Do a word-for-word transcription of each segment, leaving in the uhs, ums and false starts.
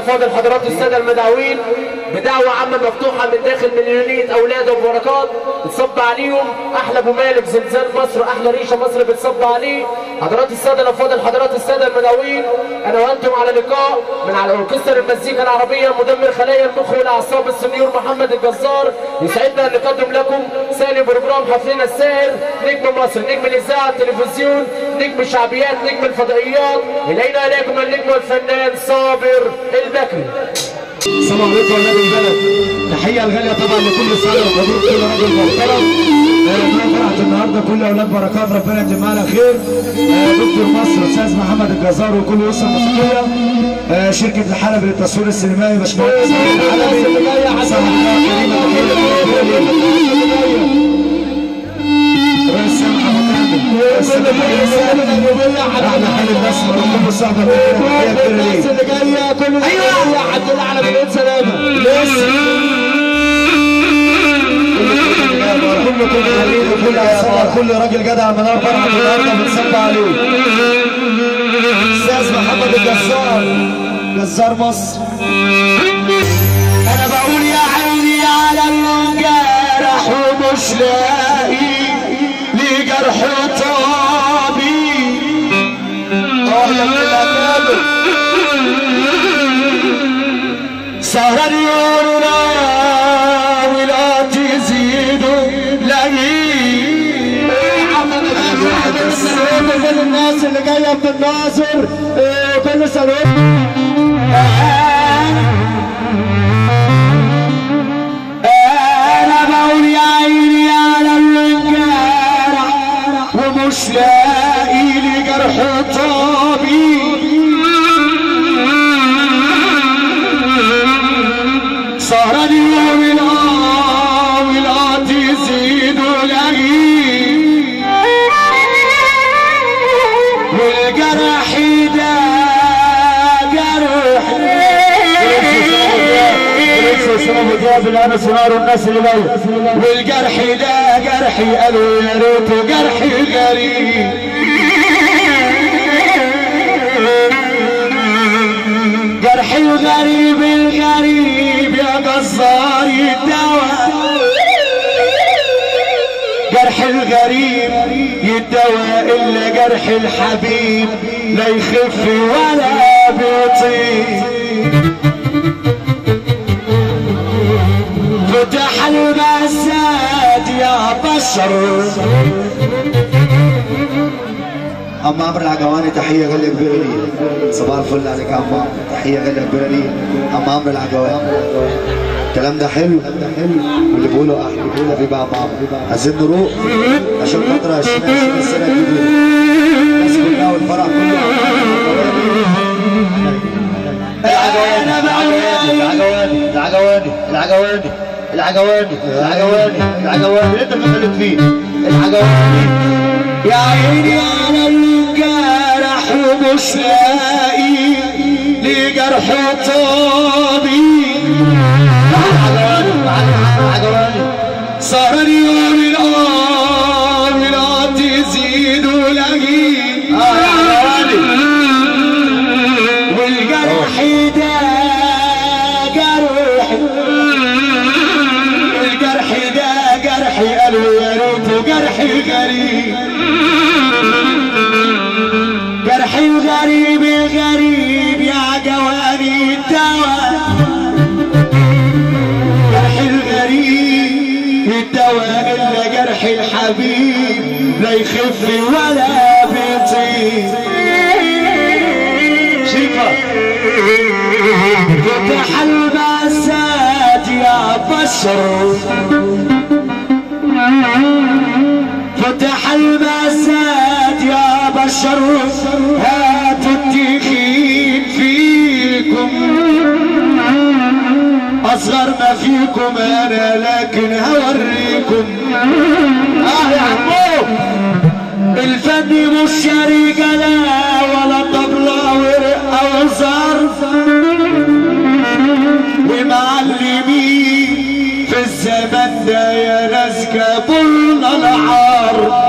الافاضل حضرات الساده المدعوين بدعوه عامه مفتوحه من داخل مليونيه اولاد ابو بركات بتصب عليهم احلى ابو مالك زلزال مصر، احلى ريشه مصر بتصب عليه. حضرات الساده الافاضل حضرات الساده المدعوين، انا وانتم على لقاء من على اوركسترا المزيكا العربيه مدمر خلايا المخ والاعصاب السنيور محمد الجزار. يسعدنا ان نقدم لكم ثاني بروجرام حفلنا الساهر نجم مصر، نجم الاذاعه، التلفزيون، نجم الشعبيات، نجم الفضائيات. الينا اليكم النجم والفنان صابر البكري. السلام عليكم ولاد البلد، تحيه الغاليه طبعا لكل سنه ومبروك كل راجل محترم. آه فرحه النهارده كل اولاد بركات ربنا يجمع على خير. آه دكتور مصر استاذ محمد الجزار وكل اسره موسيقيه. آه شركه الحلبي للتصوير السينمائي باشمهندس الحلبي صاحب كريمه رئيس سامح ابو كامل احلى حلب الاسمر وكل صحبه الناس اللي جايه كل ايوه عبد الله على مليون سلامه لسه كل كل راجل جدع منار فرحه النهارده بنصب عليه. استاذ محمد الجزار جزار مصر. انا بقول يا عيني على الجرح ومش لاقي لي جرح طابي. اه يا ابن سهران يومنا ولا تزيدوا لاقي الناس اللي جايه من الناصر كل سنه. انا بقول يا عيني على الجرح ومش لاقي لي جرح طابي. سهران يوم الاه ولا تزيدوا لاقي والجرح ده جرح بالانس ونار الناس اللي جايه والجرح ده جرحي قالوا يا ريته جرحي غريب. جرحي الغريب الغريب يا جزار الدواء. جرح الغريب يدوى الا جرح الحبيب لا يخف ولا بيطيب. فتح المساد يا بشر. عم عمرو العجواني تحيه غاليه كبيره لي. صباح الفل عليك يا عم عمرو، تحيه غاليه كبيره لي. عم عمرو العجواني الكلام ده حلو واللي بيقوله احلى اللي بيقوله بيبقى عم عمرو. عايزين نروق عشان خاطر عشرين عشرين السنه الجديده الناس كلها والفرح كله. العجواني العجواني العجواني العجواني العجواني العجواني اللي انت بتتكلم فيه العجواني. يا عيني على الجرح ومش لاقي لي جرح طابي. العجواني صار اليوم الاه ولا تزيدوا لاقي والجرح ده جرح والجرح ده جرحي قالوا يا ريته جرحي غريب. جرحي الغريب الغريب يا جواني الدواء. جرحي الغريب الدواء الا جرح الحبيب لا يخف ولا بيطيب. شفا فتح المساد يا بشر. فتح المساد يا بشر. هاتوا التخين فيكم اصغر ما فيكم انا لكن هوريكم. اه يا عمو الفن مش شريكه لا ولا طبله ورقه وظرف ومعلمين في الزمن ده يا ناس كابولنا العار.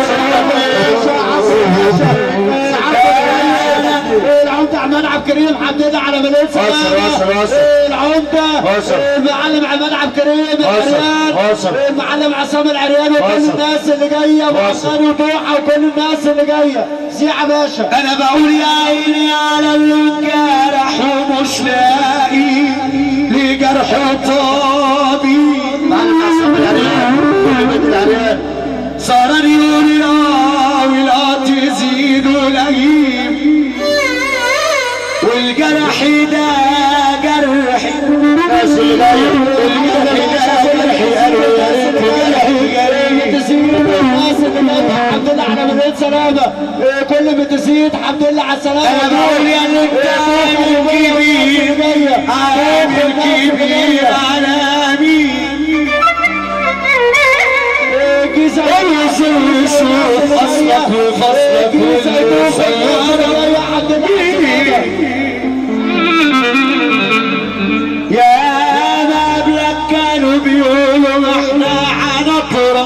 العمده عماد عبد الكريم حمد لله على مليون سلامة. العمدة المعلم عماد عبد الكريم العريان، المعلم عصام العريان وكل الناس اللي جايه وحسن وضوحه وكل الناس اللي جايه. زيعة باشا. انا بقول يا عيني على الجرح ومش لاقي لجرح طبيب. معلم عصام العريان وكل العريان صار اليوم راوي لا تزيد ولئيم، والجرح ده جرحي الناس اللي جايه، والجرح ده جرحي قالوا يا ريت جرحي جريء تزيد. الناس اللي جايه الحمد لله على مليون سلامه. كل ما تزيد الحمد لله على السلامه. انا بقول يا الكبير كبير عامل كبير على مين جيزه وصوص اصلك وفصلك والسياره يا حمد لله. يا ما قبلك كانوا بيقولوا احنا عنطرة،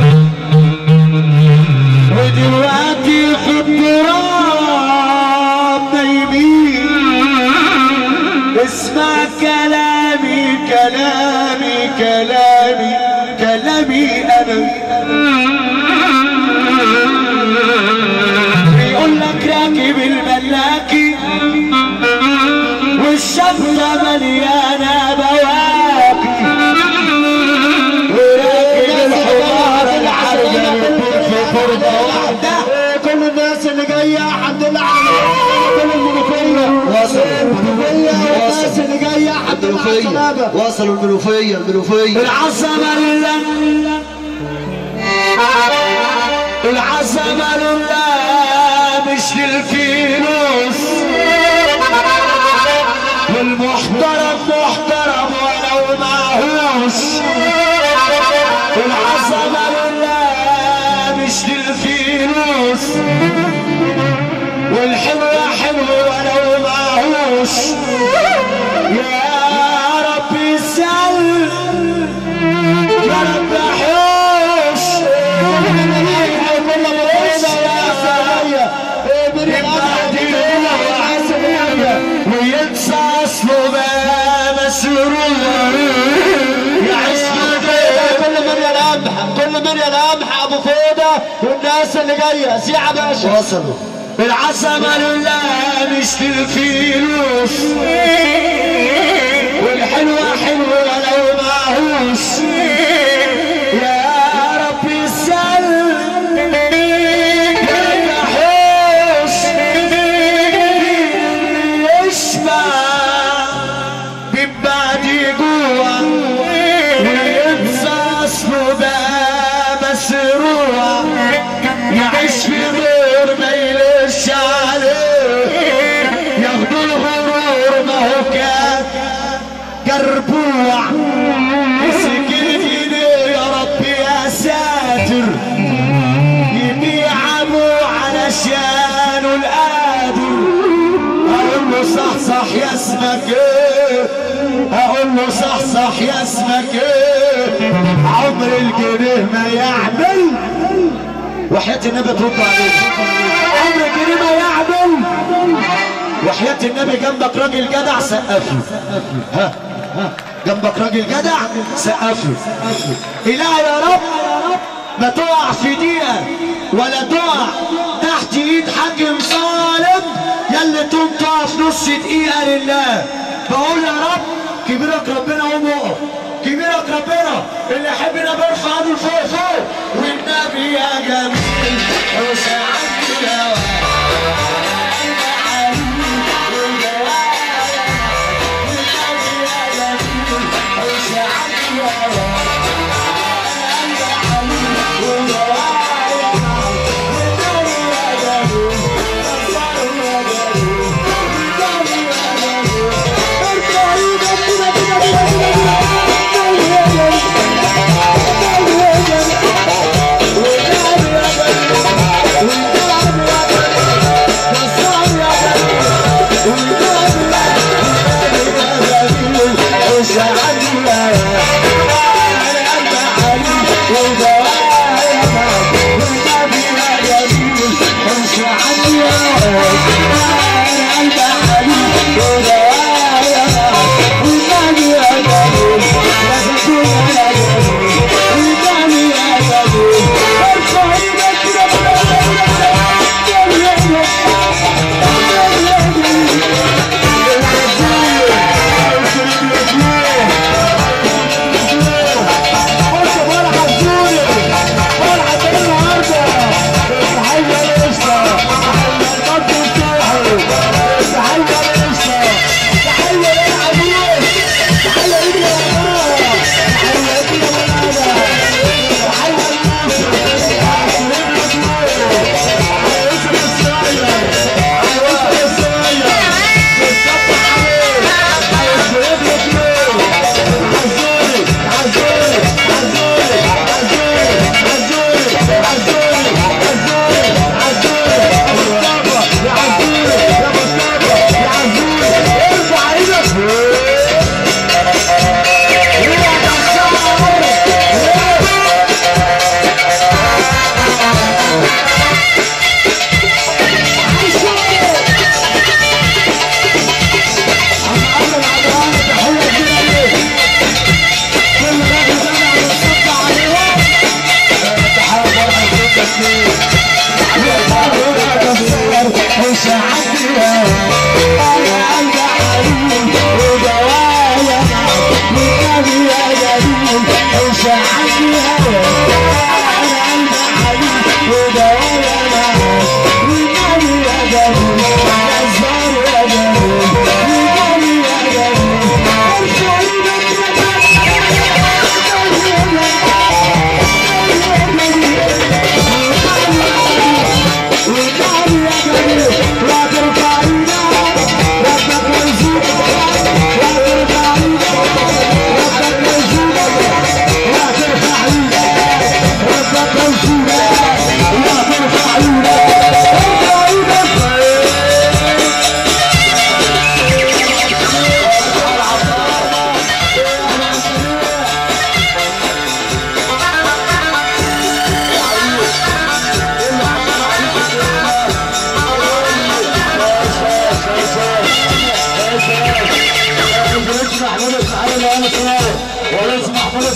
ودلوقتي في التراب نايمين. اسمع كلامي كلامي كلامي كلامي انا، بيقول لك راكب الملاكي والشنطة مليانة بواكي، وراكب الحمار العربي في فرقة واحدة. كل الناس اللي جايه الحمد لله على كل المنوفيه وصلوا المنوفيه والناس اللي جايه الحمد لله على السلامه. وصلوا المنوفيه المنوفيه العظمة لله العظمة لله مش للفلوس، والمحترم محترم ولو معهوش. العظمة لله مش للفلوس، والحلوة حلوة ولو معهوش. يا رب سل يا رب حوش وينسى اصله بقى مسرور يعيش في كل من يلمح كل من يلمح ابو فوده والناس اللي جايه. زيعة باشا. وصلوا العظمة لله مش للفلوس، والحلوة حلوة ولو معهوش. يا ربي سل يا حوش يشبع من بعد جوع، وينسى اصله بقى مسروع. يعيش في دور ما يلش عليه، ياخدوا الغرور ما هو كان جربوع. مسك ايديه يا رب يا ساتر، يبيع ابوه علشانه القادر. اقول له صح صح يا اسمك ايه، اقول له صح صح يا اسمك ايه. عمر الجنيه ما يعمل، وحياة النبي ترد عليه. عمر الجنيه ما يعمل، وحياة النبي جنبك راجل جدع سقفله. ها ها جنبك راجل جدع سقفله. إله يا رب ما تقع في دقيقة ولا تقع تحت ايد حاكم ظالم، يلي تقوم تقف نص دقيقة لله. بقول يا رب كبيرك ربنا قوم اقف، كبيرك ربنا اللي يحبنا بيرفع ايده لفوق فوق. والنبي يا جميل حسين عبد الهوى We're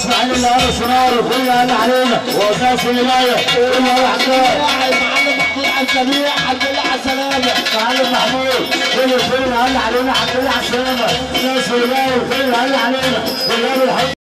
اسماعيل اللي قال سونار وكل قال علينا واساس الولايه كل حكايه معلم محمود عبد السميع الحمد لله على السلامه معلم محمود كل الفيلم قال علينا الحمد لله على السلامه ناس الولايه وكل قال علينا بالله الحمد